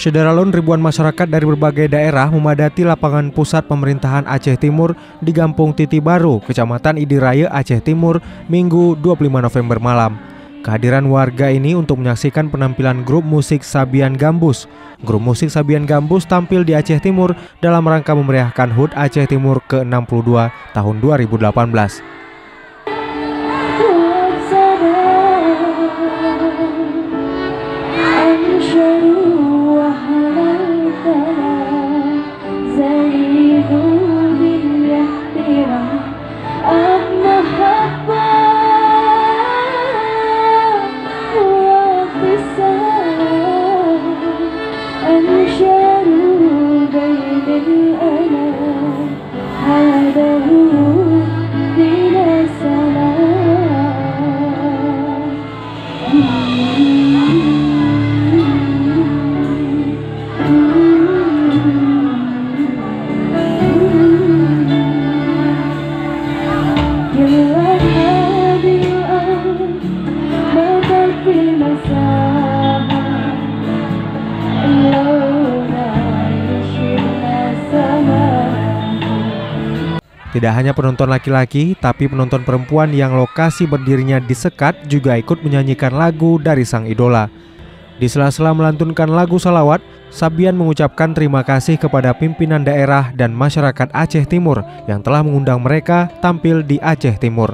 Sederalun ribuan masyarakat dari berbagai daerah memadati lapangan pusat pemerintahan Aceh Timur di Gampung Titi Baru, Kecamatan Idiraya, Aceh Timur, Minggu 25 November malam. Kehadiran warga ini untuk menyaksikan penampilan grup musik Sabian Gambus. Grup musik Sabian Gambus tampil di Aceh Timur dalam rangka memeriahkan HUT Aceh Timur ke-62 tahun 2018. Tidak hanya penonton laki-laki, tapi penonton perempuan yang lokasi berdirinya disekat juga ikut menyanyikan lagu dari sang idola. Di sela-sela melantunkan lagu salawat, Sabian mengucapkan terima kasih kepada pimpinan daerah dan masyarakat Aceh Timur yang telah mengundang mereka tampil di Aceh Timur.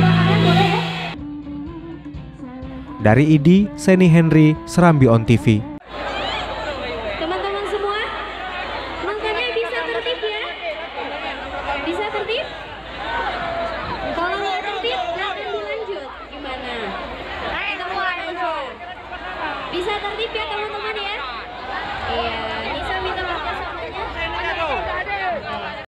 Dari ID, Seni Henry, Serambi On TV.